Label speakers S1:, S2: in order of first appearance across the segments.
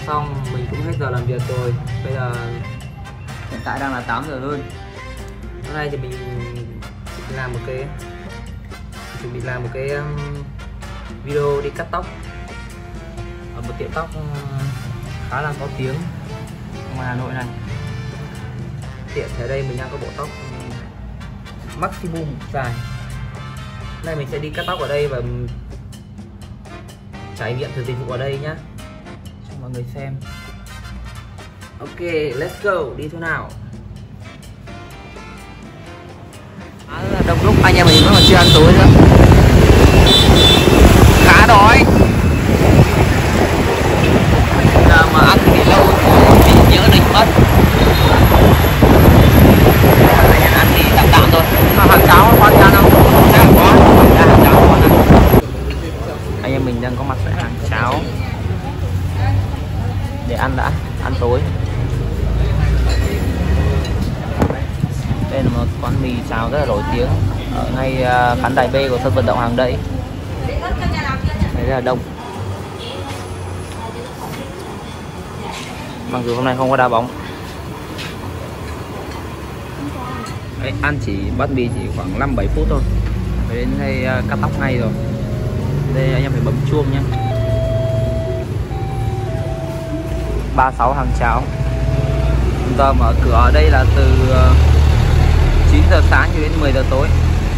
S1: xong, mình cũng hết giờ làm việc rồi. Bây giờ
S2: Hiện tại đang là 8 giờ hơn.
S1: hôm nay thì mình làm một cái chuẩn bị làm một cái video đi cắt tóc ở một tiệm tóc khá là có tiếng ngoài Hà Nội này. Tiện ở đây mình đang có bộ tóc maximum dài. Hôm nay mình sẽ đi cắt tóc ở đây và trải nghiệm thử dịch vụ ở đây nhá, cho mọi người xem. Ok, let's go, đi thôi nào. Đông lúc anh em mình vẫn còn chưa ăn tối nữa, khá đói. Giờ mà ăn thì lâu thì bị nhớ định mất. Ăn thì tạm tạm thôi. Mà hàng cháo con ăn không? Chắc có. Hàng cháo con ăn. Anh em mình đang có mặt tại hàng cháo để ăn đã, ăn tối. Đây là một quán mì cháo rất là nổi tiếng ở ngay khán đài B của sân vận động Hàng Đẫy. Đây rất là đông. Mặc dù hôm nay không có đá bóng. Đấy, ăn chỉ bát mì chỉ khoảng 5-7 phút thôi. Phải đến đây cắt tóc ngay rồi. Đây anh em phải bấm chuông nhé. 36 hàng cháo. Chúng ta mở cửa ở đây là từ 9 giờ sáng cho đến 10 giờ tối.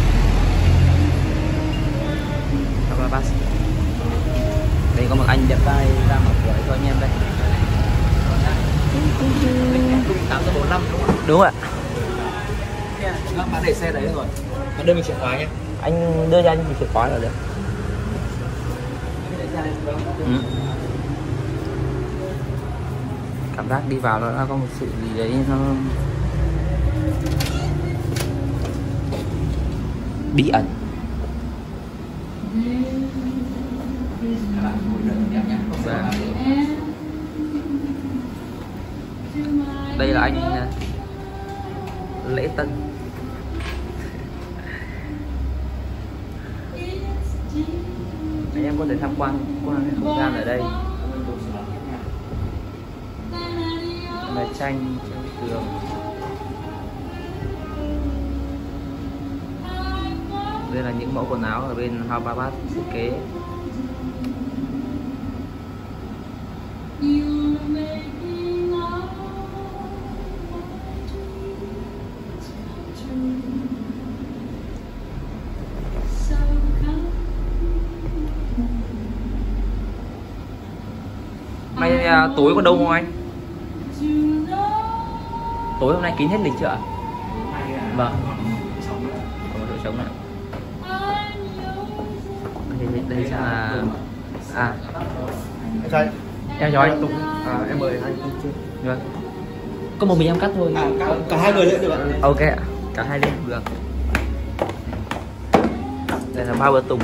S1: Đây có một anh đẹp trai ra mở cửa cho anh em đây. 845 đúng không? Đúng ạ. Bạn để xe đấy rồi. Bạn đưa mình chìa khóa nhé. Anh đưa cho anh chìa khóa là được. Cảm giác đi vào nó đã có một sự gì đấy nó bí ẩn. Đây là anh Lễ Tân. Anh em có thể tham quan qua cái không gian ở đây. Là tranh trên tường. Đây là những mẫu quần áo ở bên Hababat thiết kế. Nay tối có đông không anh? Tối hôm nay kín hết lịch chưa ạ? Vâng. Có một đội trống này. Đây chắc là
S3: Em chào anh.
S1: Em chào anh.
S3: Em mời anh chưa?
S1: Vâng. Có một mình em cắt thôi.
S3: Cả hai người nữa được ạ.
S1: Ok ạ. Cả hai lên được. Đây là bao bơ tùng.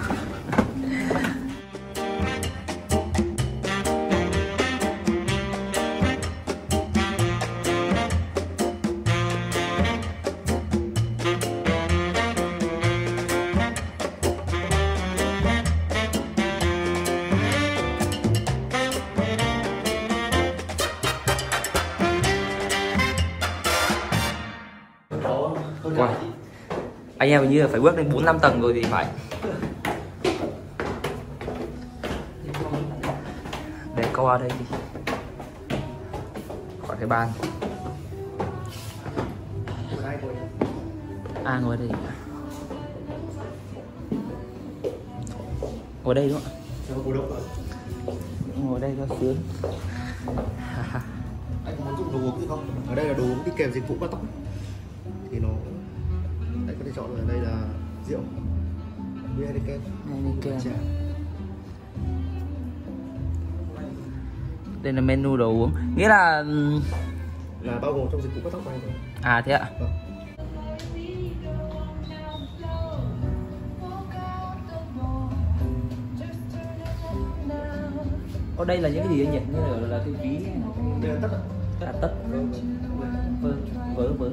S1: Wow. Anh em hình như là phải bước lên 4-5 tầng rồi thì phải. Để câu ở đây đi. Có cái bàn. Ngồi đây. Ngồi đây đúng không ạ? Ngồi đây cho sướng.
S3: Anh có muốn dùng đồ uống gì không? Ở đây là đồ uống đi kèm dịch vụ cắt tóc. Thì nó anh có thể chọn ở đây là rượu, Heineken.
S1: Đây là menu đồ uống, nghĩa là
S3: bao gồm trong dịch vụ cắt tóc của anh rồi.
S1: À thế ạ?
S3: Vâng.
S1: Ở đây là những cái gì anh nhỉ? Như là cái ví,
S3: Đây là tất ạ.
S1: tất, vớ.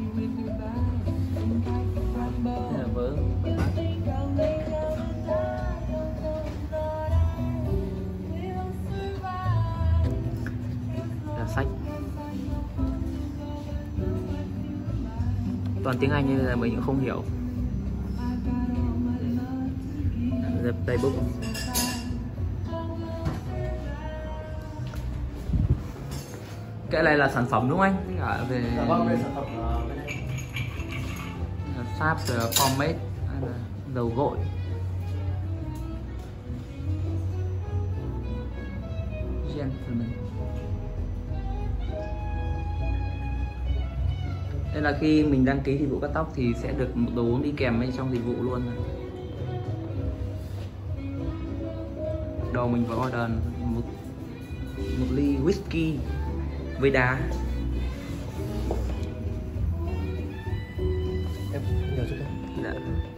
S1: Đây là vớ. toàn tiếng Anh nên là mình cũng không hiểu. The playbook. Cái này là sản phẩm đúng không anh? Tất cả về
S3: đây sản phẩm bên đây.
S1: sáp, pomade, dầu gội. Gentleman. Đây là khi mình đăng ký dịch vụ cắt tóc thì sẽ được một đồ uống đi kèm bên trong dịch vụ luôn. Đầu mình có order một ly whisky với đá.
S3: Em nhờ chút thôi.
S1: Dạ.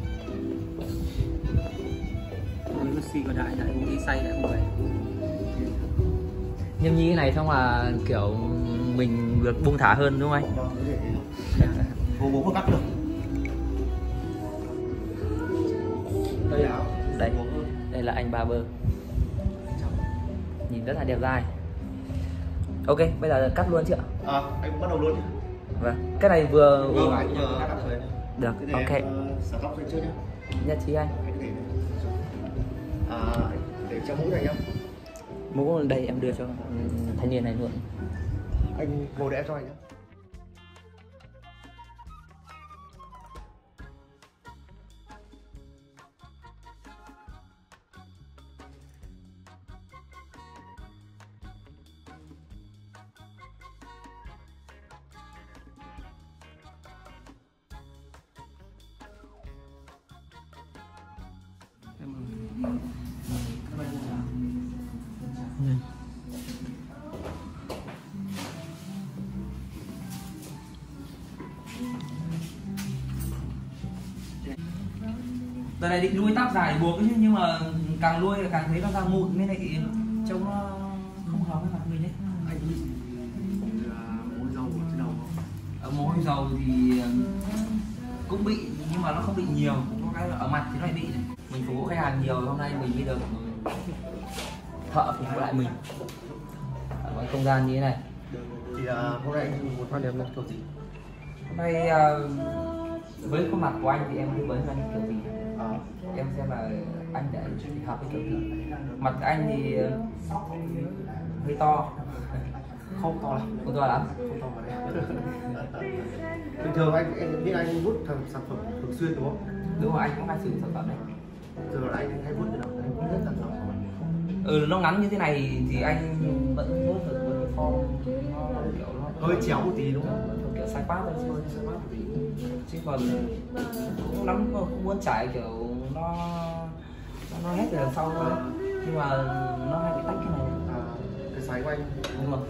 S2: Whisky còn đại uống đi say lại không về.
S1: Nhưng như thế này xong là kiểu mình được buông thả hơn đúng không anh?
S3: Vâng, để bố có cắt được.
S1: Đây là anh barber. Nhìn rất là đẹp dai. Ok, bây giờ cắt luôn chưa ạ?
S3: Anh bắt đầu luôn nhé.
S1: Vâng, cái này vừa
S3: Anh cắt rồi.
S1: được. Ok.
S3: Xả tóc lên trước nhé.
S1: Nhất trí anh.
S3: Để cho mũ này nhá.
S1: Mũ đây em đưa cho thanh niên này luôn.
S3: Anh ngồi để em cho anh nhé.
S1: Đợt này định nuôi tóc dài buộc chứ nhưng mà càng nuôi là càng thấy nó ra mụn nên lại trông nó không hợp với mặt mình đấy.
S3: Anh đi môi dầu ở trên đầu không?
S1: Ở mồ hôi dầu thì cũng bị nhưng mà nó không bị nhiều, có cái ở mặt thì nó lại bị này. Mình phục vụ khách hàng nhiều, hôm nay mình mới được thợ phục vụ lại mình ở cái không gian như thế này.
S3: Thì hôm nay anh muốn quan điểm là kiểu gì?
S1: Hôm nay với khuôn mặt của anh thì em tư vấn cho anh kiểu gì? Em xem là anh đã hợp với kiểu gì. Mặt anh thì hơi to,
S3: Không to lắm.
S1: không to lắm.
S3: Không to mà đây. Bình thường em biết anh hút sản phẩm thường xuyên đúng không?
S1: Đúng rồi, anh cũng hay sử dụng sản phẩm này.
S3: Giờ là anh hay hút thế nào? Anh hút hết sản phẩm.
S1: Nó ngắn như thế này thì anh vẫn hút được với cái form nó kiểu nó
S3: Hơi chéo một tí đúng không?
S1: kiểu sai pass thôi chứ còn cũng lắm không muốn trải kiểu nó hết từ đằng sau thôi nhưng mà nó hay bị tách cái này.
S3: Cái xoáy của anh.
S1: Đúng rồi.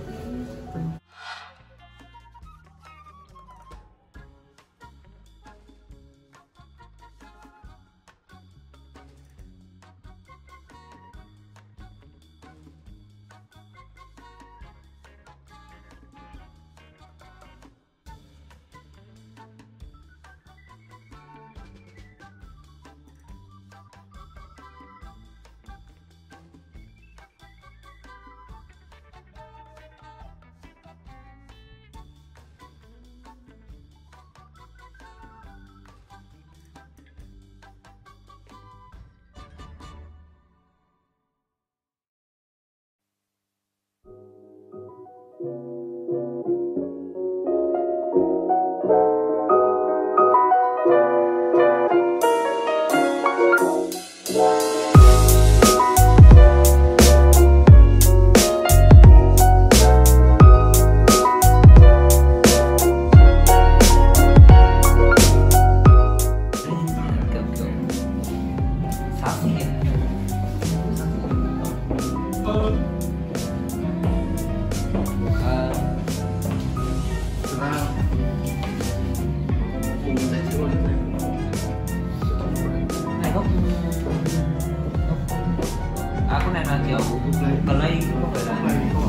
S1: Con này là kiểu play không phải là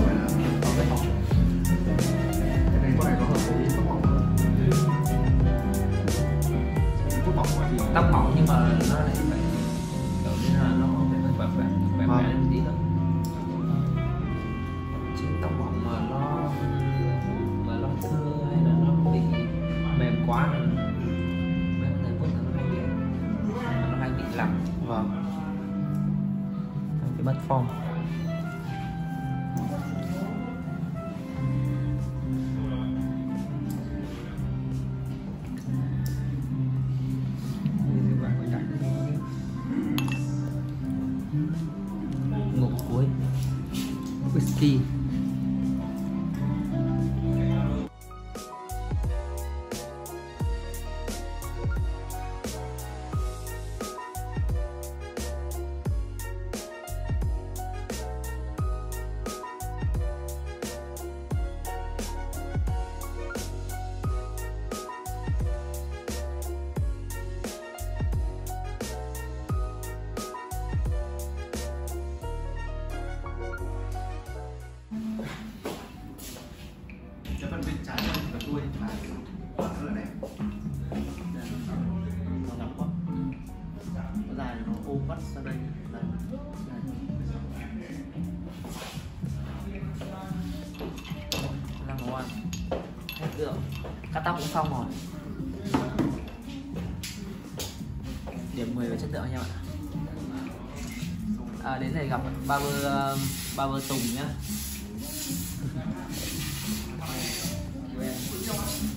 S3: Cái này con này nó hợp với tóc mỏng hơn. Tóc mỏng thì
S1: tóc mỏng nhưng mà nó lại phải kiểu như là nó phải khỏe khỏe một tí thôi. Chứ tóc mỏng mà nó thưa hay là nó bị mềm quá là mất form. Ngục cuối whisky.
S3: Cái phần bên trái là phần đuôi mà rất là đẹp. Nó ngắn quá, nó dài nó ôm vắt ra đây. Đây.
S1: Là ngon. Hết rượu. Cắt tóc cũng xong rồi. Điểm 10 về chất lượng anh em ạ. Đến này gặp barber Tùng nhá.